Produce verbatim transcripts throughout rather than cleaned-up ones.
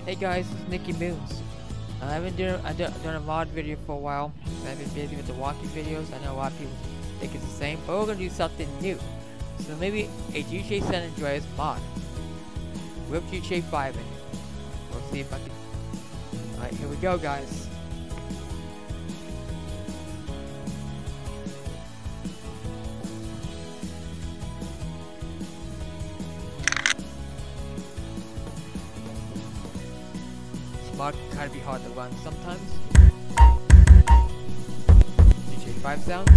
Hey guys, this is Nicky Moons. I haven't done, I done, done a mod video for a while. I've been busy with the walking videos. I know a lot of people think it's the same, but we're gonna do something new. So maybe a G T A San Andreas mod with G T A five in it. We'll see if I can. Alright, here we go, guys. Mod can kind of be hard to run sometimes. G T A five sounds.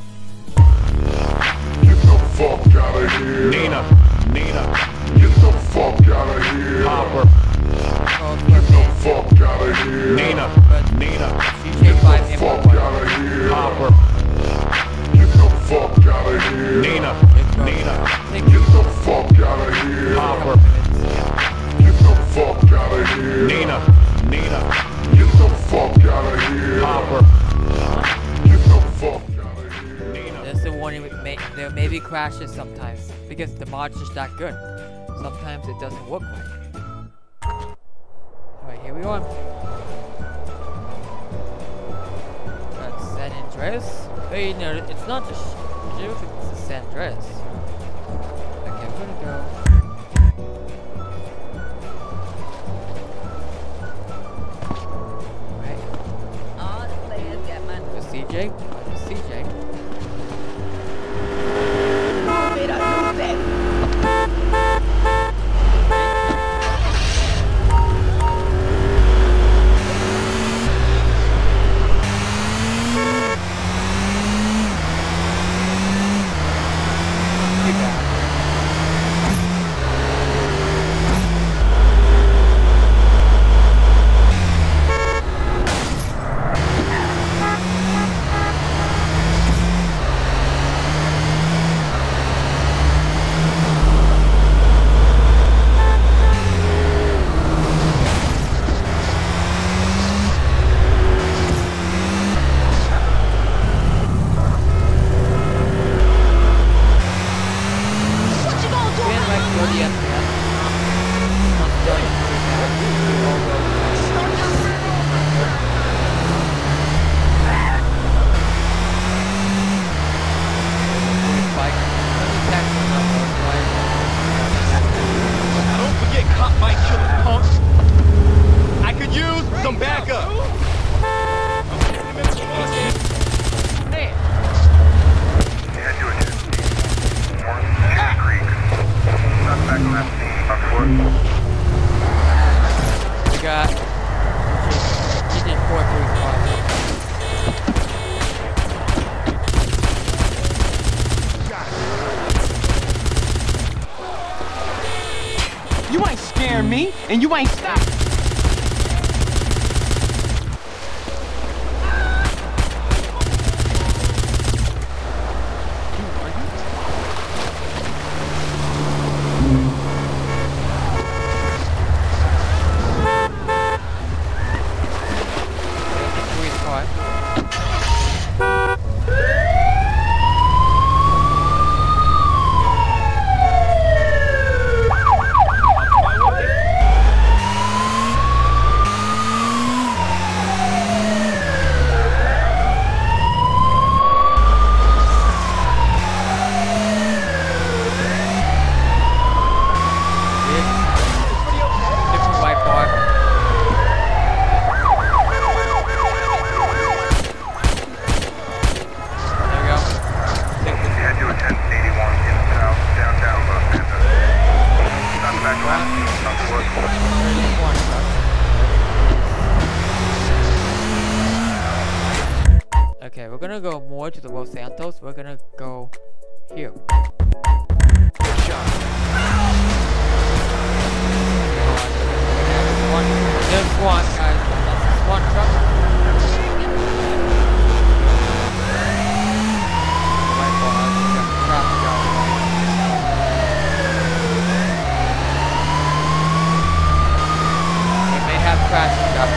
Get the fuck out of here. Nina, Nina. Get the fuck out of here. Hopper. Get the fuck out of here. Nina, Nina. G T A five Get the info fuck one. out of here. Hopper. Get the fuck out of here. Nina, Nina. Get the fuck out of here. Hopper. Get the fuck out of here. Nina, Nina. Get the fuck out of here. Hopper. Get the fuck out of here. Nina. That's the warning. May, there may be crashes sometimes because the mod's just that good. Sometimes it doesn't work right. Alright, here we go. That's San Andreas. Hey, no, it's not the sh it's the San Andreas. Okay, I'm gonna go. Right. All the players got my The C J. The C J. bit of new baby. Don't forget, cop might kill a punk. I could use some backup. We got. He did four three five. You ain't scaring me, and you ain't stopping. Three five. Different white bar. There we go. Take this one. Okay, we're gonna go more to the Los Santos. We're gonna go here. Good shot. One, there's one, guys. That's one truck. Right behind us, we got traffic out. We may have crashes out.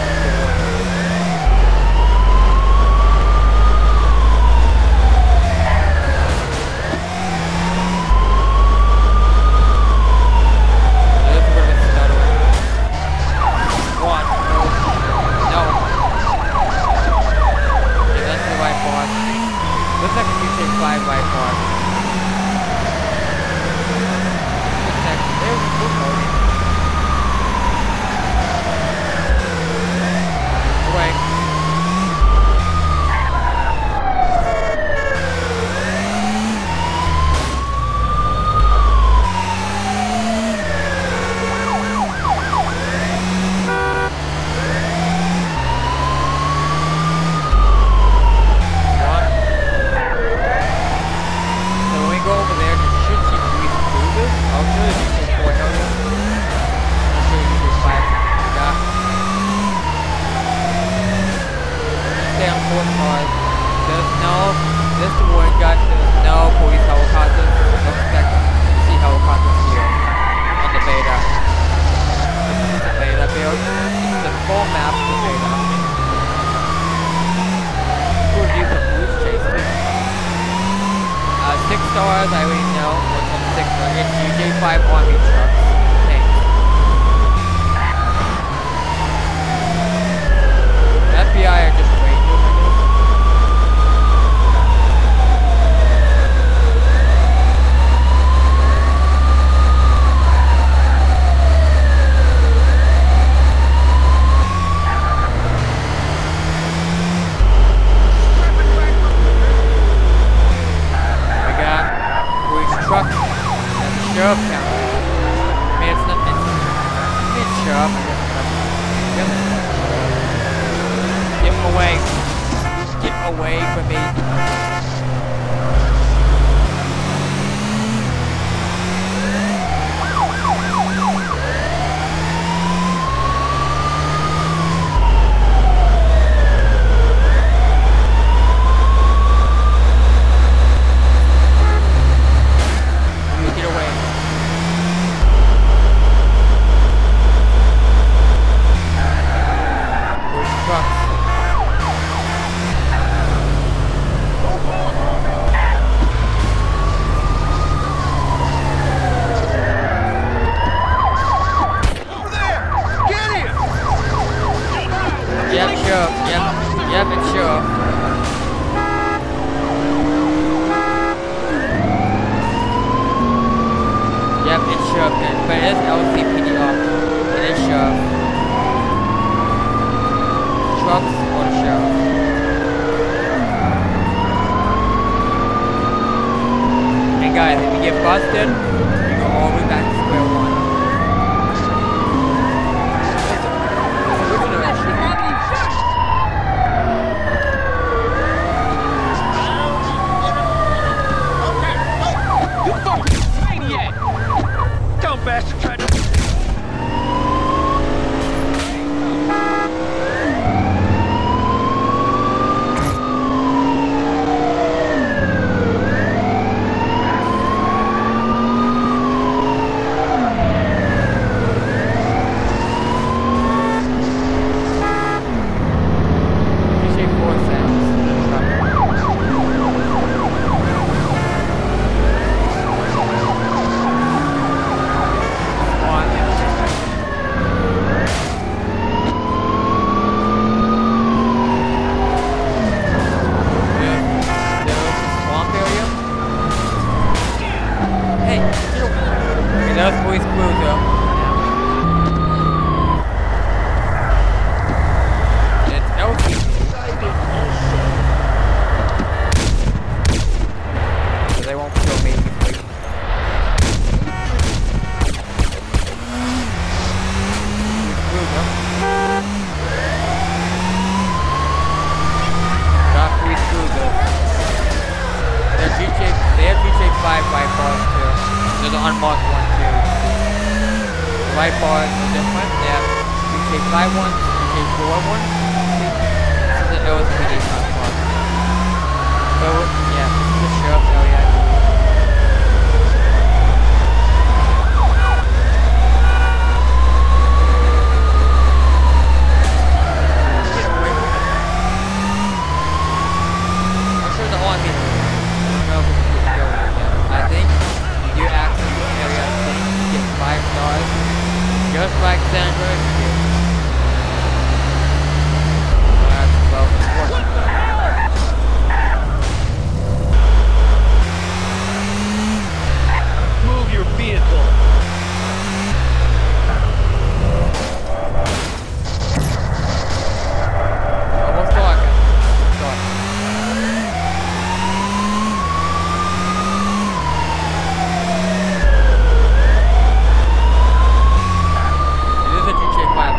as I already know, what's on six it's G J five army trucks. Tanks. F B I are just rangers, I guess. Truck and the sheriff counter. I mean, it's not, it's, it's sheriff, I guess, whatever. Get away. Get away from me. G J five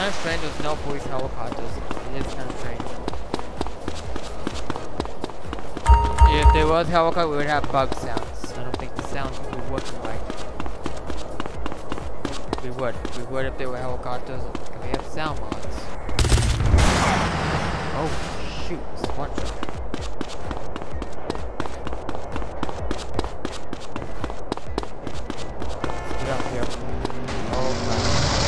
of strange there's no police helicopters. It is kind of strange. If there was helicopter, we would have bug sounds. I don't think the sounds would be working right. We would. We would if there were helicopters. We have sound mods. Oh, shoot. One shot. Let's get up here. Oh, crap.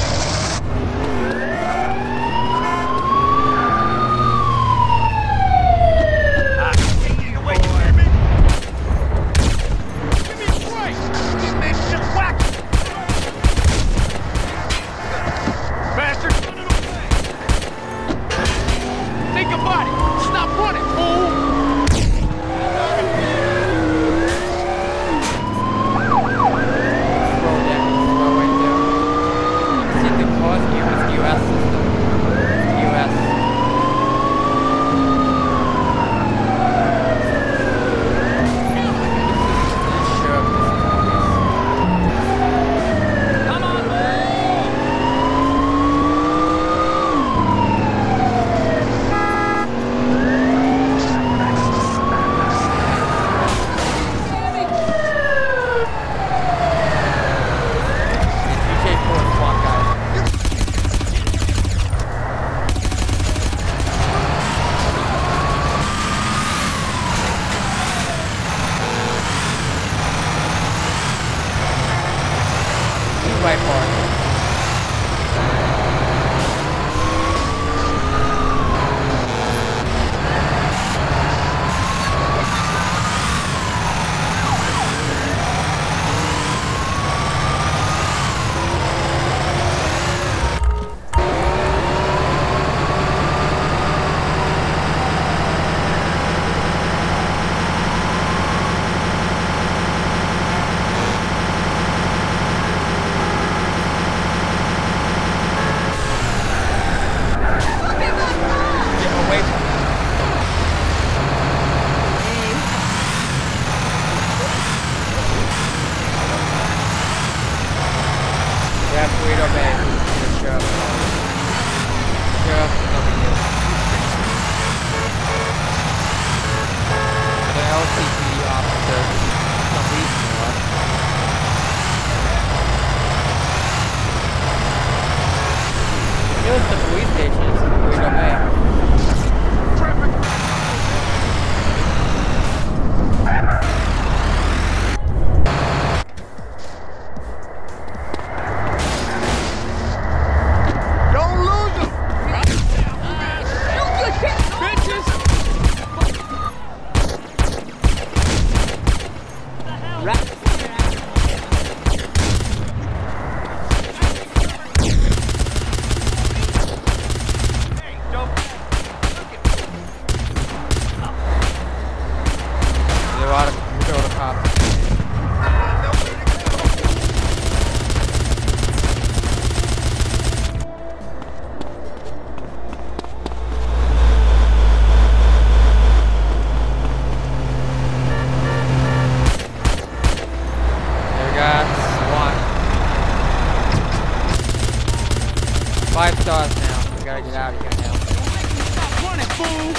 Five stars now. We gotta get out of here now. Stop running, fool!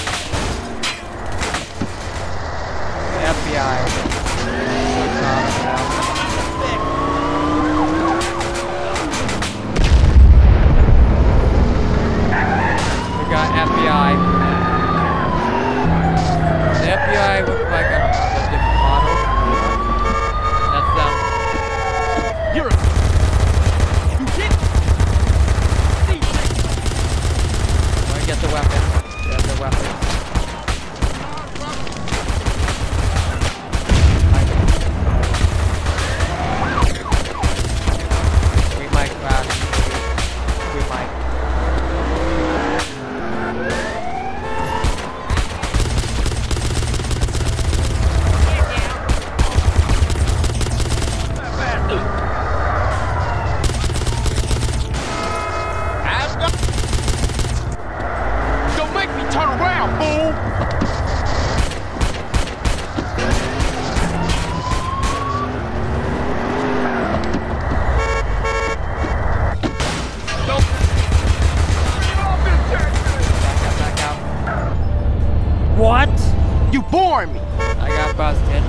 The F B I. Good job now. We got F B I. The F B I looks like I don't know, a different model. That's them. You're a... You get... Get the weapon. Get the weapon. We might crash. We might. harm me. I got busted.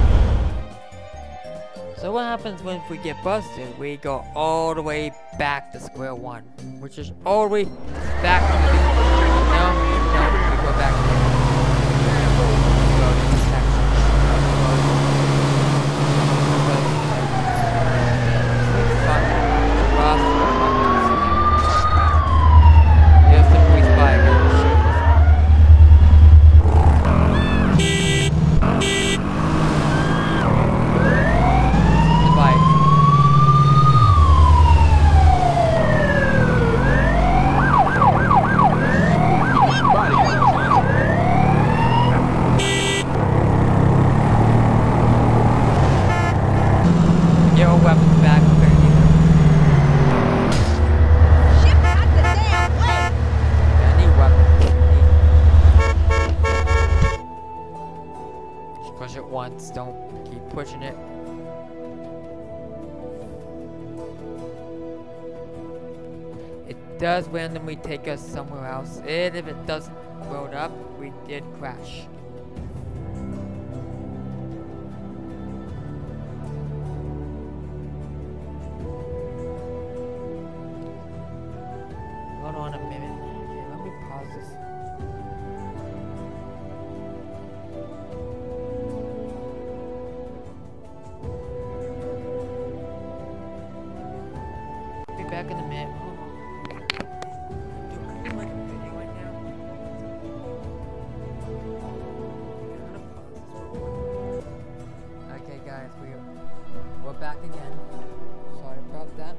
So what happens when we get busted? We go all the way back to square one, which is all the way back to the beginning. No, no, we go back to the go to Texas. Sweet spot. Ross. Here's the police bike. The bike. Get our weapons back. We're gonna need them. Ship out the damn way. I need weapons. Need... Just push it once. Don't keep pushing it. It does randomly take us somewhere else, and if it doesn't load up, we did crash. Hold on a minute. Okay, let me pause this. Be back in a minute. Hold on. I'm doing like a video right now. Okay, guys, we we're back again. Sorry about that.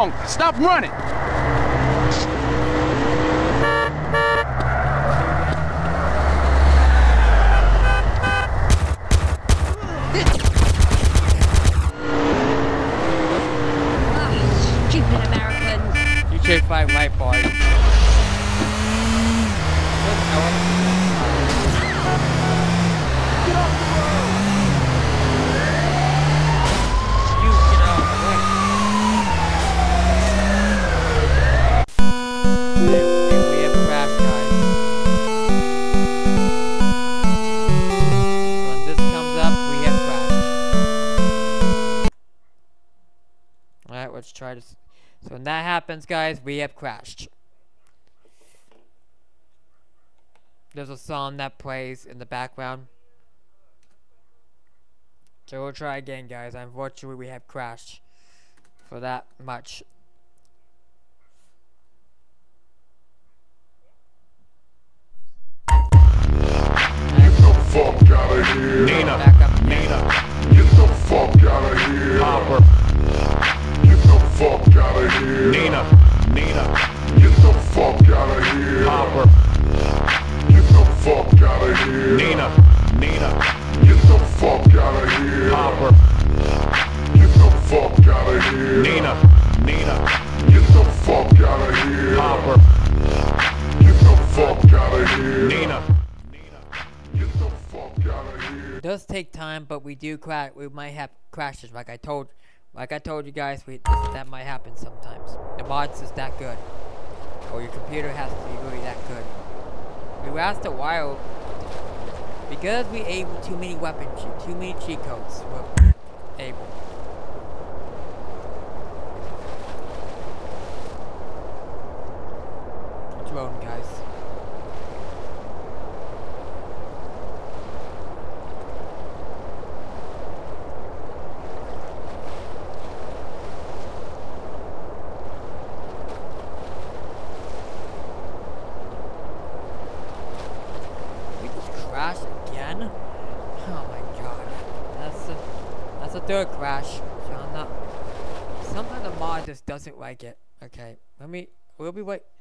on. Stop running. Ah, stupid Americans. You should fight right, boy. Let's try to. So when that happens, guys, we have crashed. There's a song that plays in the background. So we'll try again, guys. Unfortunately, we have crashed for that much. Get the fuck out of here. Nina. Back up. Nina. Get the fuck out of here. Hopper. Get the fuck out of here. Nina. Nina. Get the fuck out of here. Hopper. Get the fuck out of here. Nina. Nina. Get the fuck out of here. Hopper. Get the fuck out of here. Nina. Nina. Get the fuck out of here. Hopper. Get the fuck out of here. Nina. Get the fuck out of here. It does take time, but we do crash. We might have crashes, like I told, like I told you guys. We this, that might happen sometimes. The mods is that good, or your computer has to be really that good. We last a while because we able too many weapon cheat, too many cheat codes. We're able. It's rolling, guys. Crash again? Oh my god. That's a that's a third crash. So I'm not sometimes the mod just doesn't like it. Okay. Let me we'll be wait.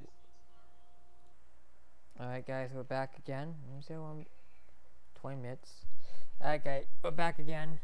Alright guys, we're back again. Let me see one twenty minutes. Okay, we're back again.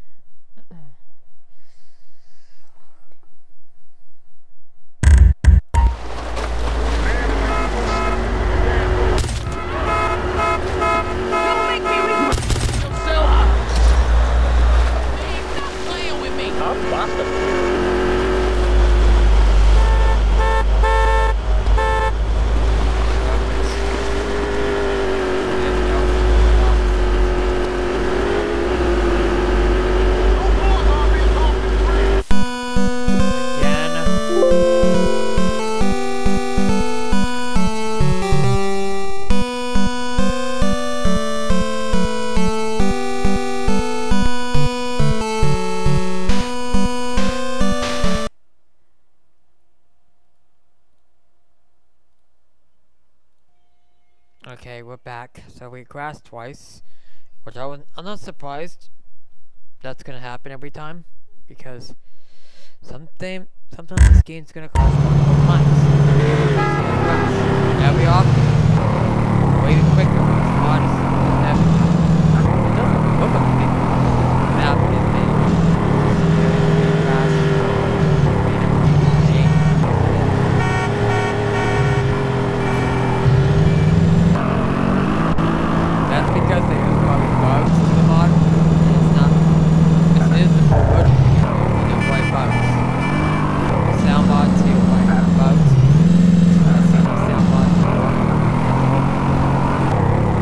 Okay, we're back. So we crashed twice, which I was, I'm not surprised that's gonna happen every time, because something sometimes this game's gonna crash multiple times. It's gonna crash every often, way quicker. It's modest. It doesn't look like a map is made. Crash. That's because they use probably bugs in the mod. It's not. It is the good. It's white bugs. The sound mod too, like bugs. I've seen the sound mod.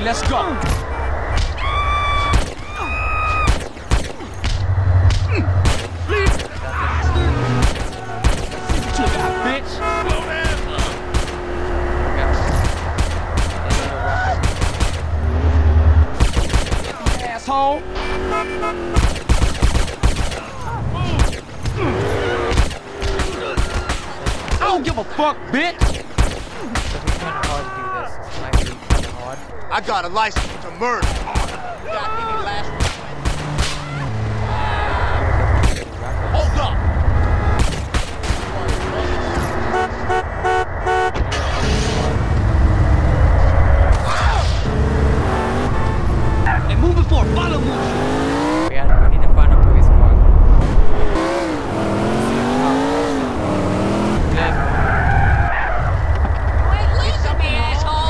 let's go. Took out, bitch. Asshole. I don't give a fuck, bitch. I got a license to murder. You got any last Hold up! And move before follow move. We, had, we need to find a police car. Wait, listen to me, asshole!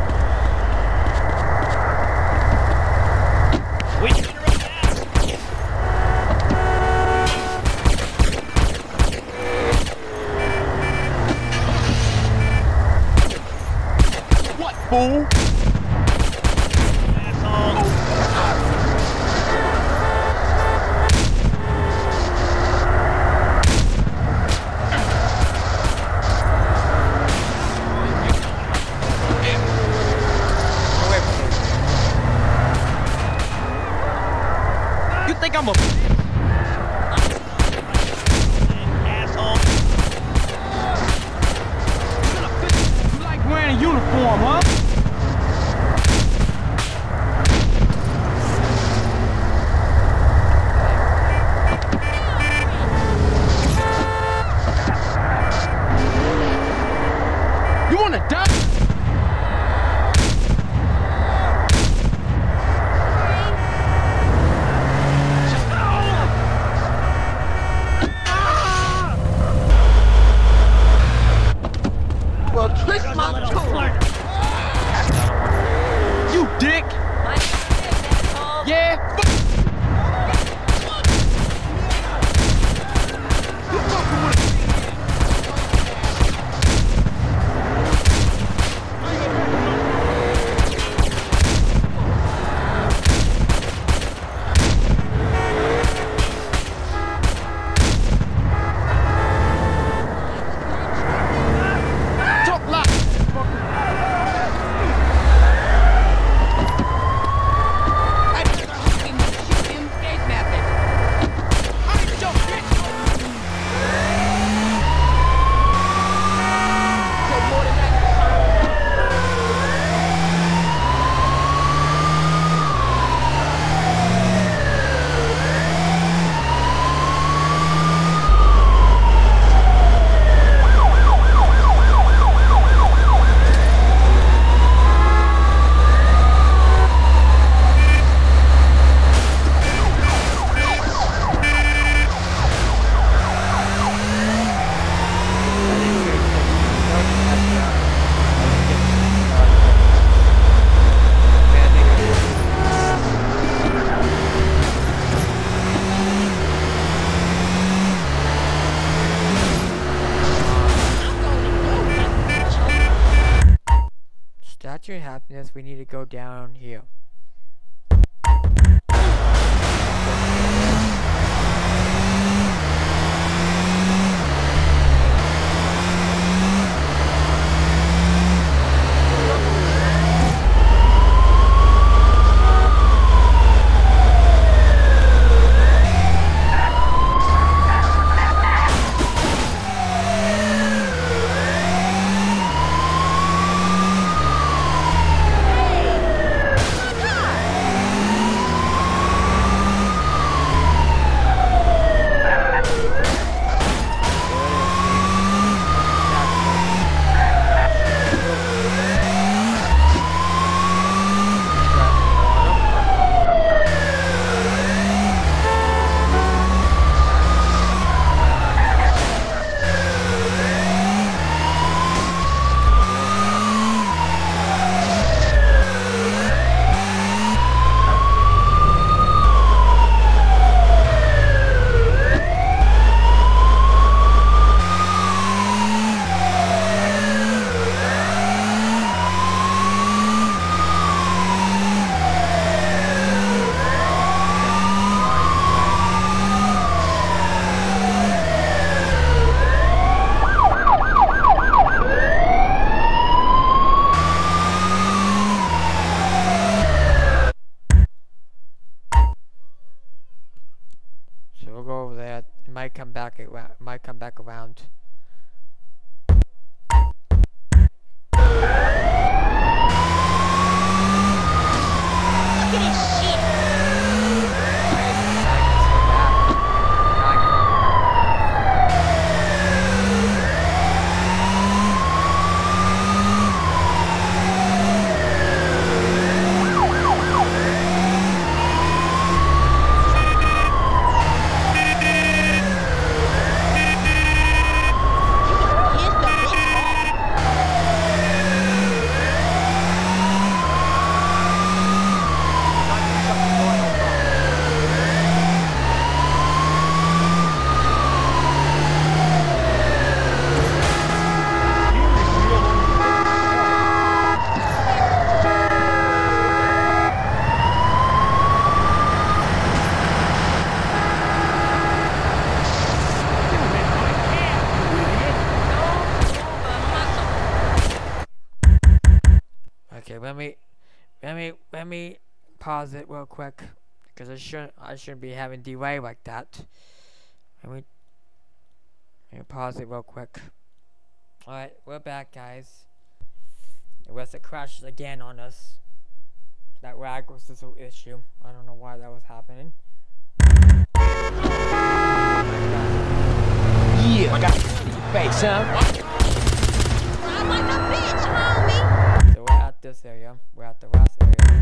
What, fool? You think I'm a asshole? You like wearing a uniform, huh? You wanna die? Well, twist my toe. You dick! My asshole! Yeah! Talk loud! I'd rather fucking shoot him escape method. I ain't your bitch! Say more than that. Statue of Happiness, we need to go down here. Hey! might come back around. Might come back around. Look at this shit. Okay, let me, let me, let me pause it real quick, because I shouldn't, I shouldn't be having delay like that. Let me, let me pause it real quick. All right, we're back, guys. Unless it crashes again on us. That lag was just an issue. I don't know why that was happening. Yeah, I got your face, huh? I'm like a bitch, homie. So we're at this area. We're at the last area.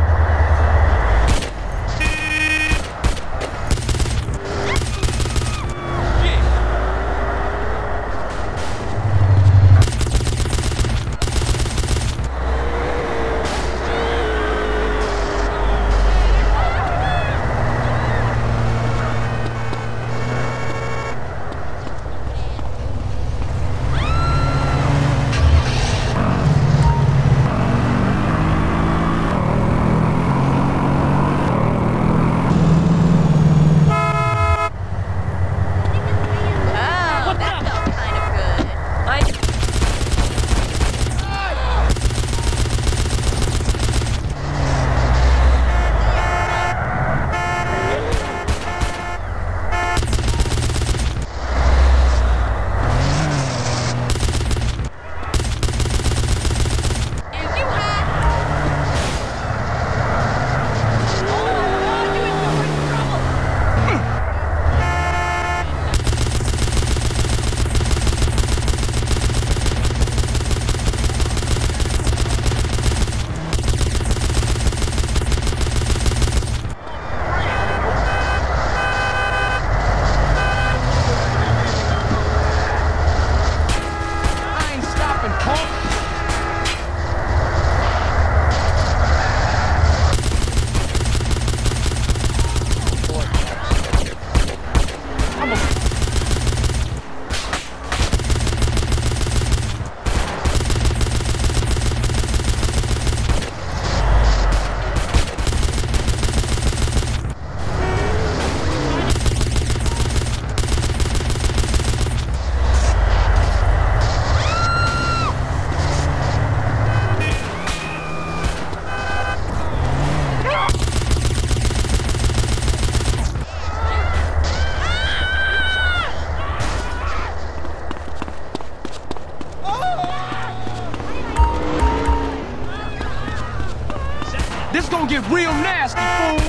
This gonna get real nasty, fool!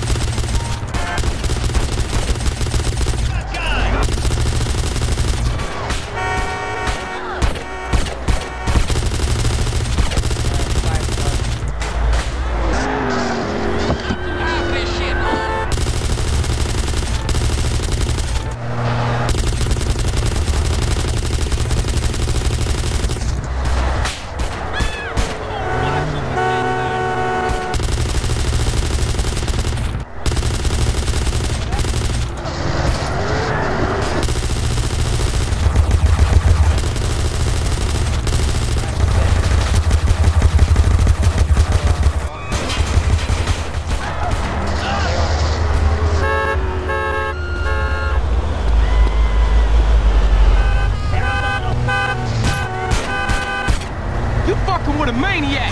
With a maniac.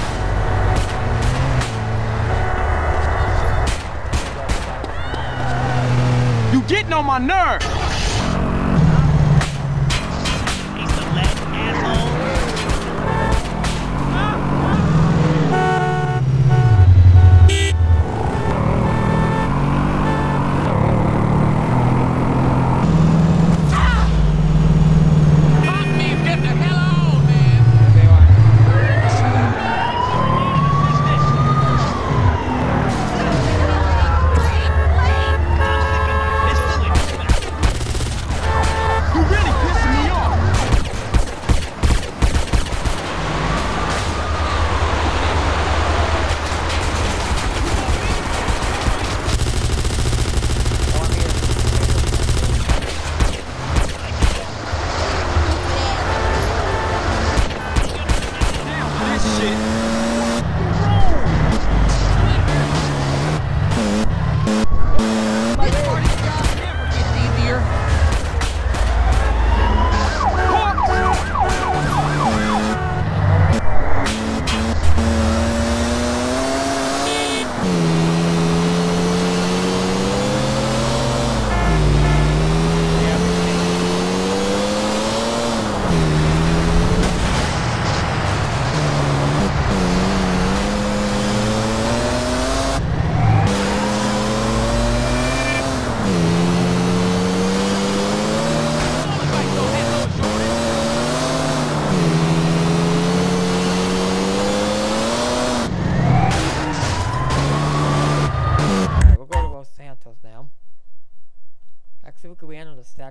You getting on my nerves.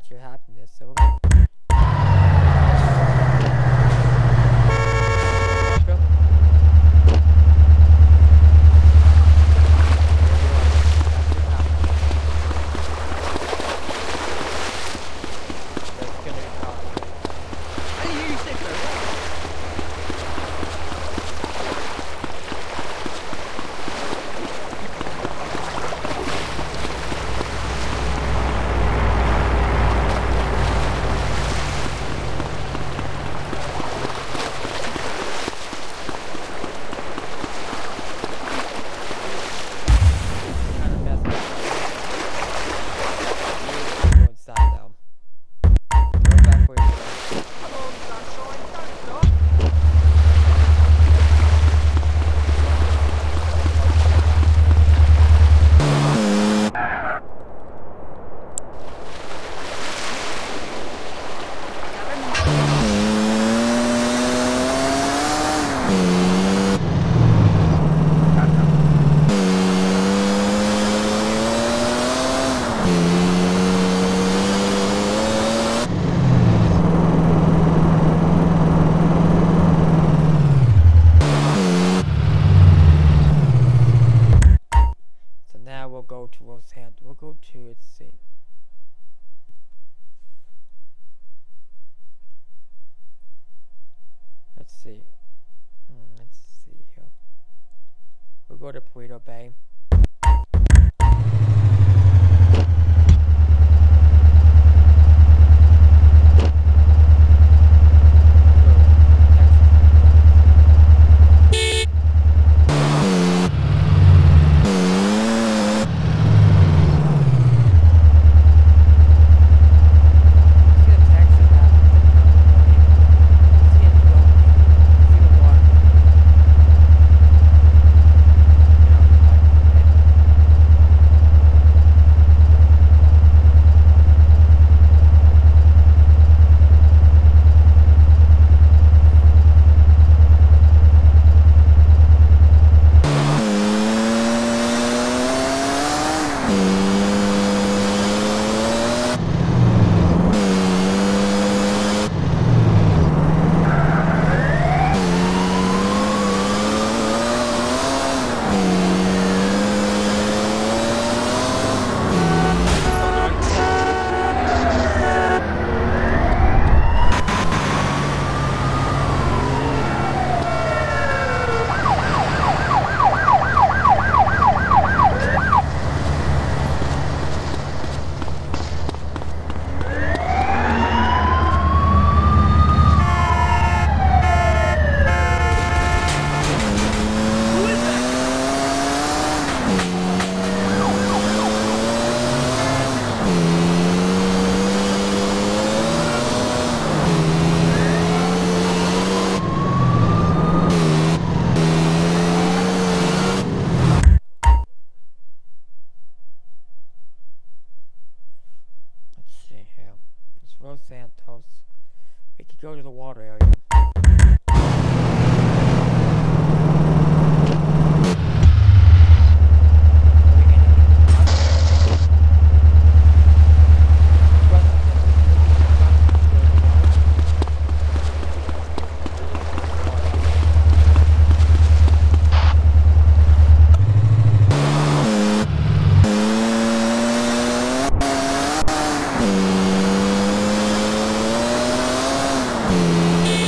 natural happiness. So we're gonna go to Rosehampton. We'll go to, let's see. Let's see. Hmm, let's see here. We'll go to Puerto Bay. Los Santos. We could go to the water area. Yeah.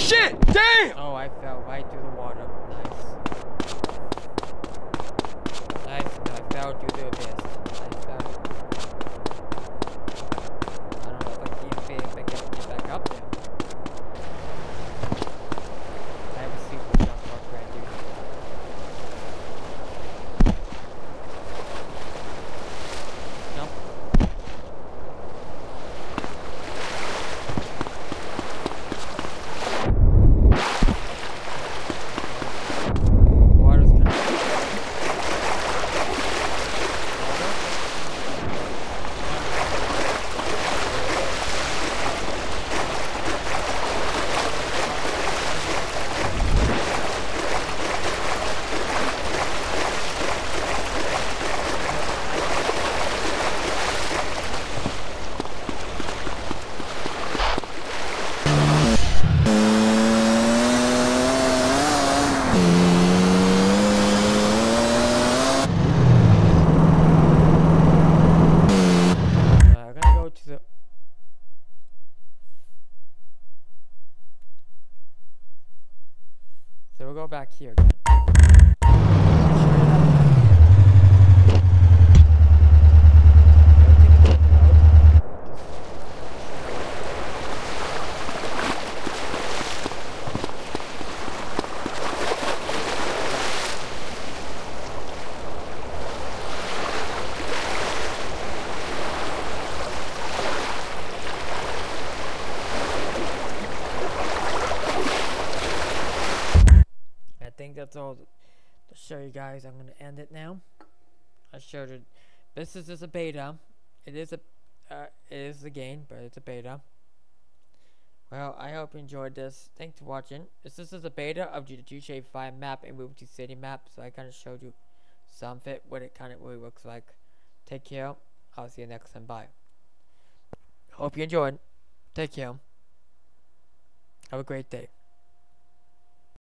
shit! Damn! Oh, I fell right through the water. Nice. Nice. No, I fell through the abyss. I fell. I don't know if I can even if I can get back up there. I have a super jump rock right here. Jump. Water's kind of I'm gonna go to the. So we'll go back here again. I think that's all to show you guys. I'm gonna end it now. I showed it. This is just a beta. It is a, uh, it is a game, but it's a beta. Well, I hope you enjoyed this. Thanks for watching. This, this is a beta of the G T A five map and Liberty City map. So I kind of showed you some of it, what it kind of really looks like. Take care. I'll see you next time. Bye. Hope you enjoyed. Take care. Have a great day.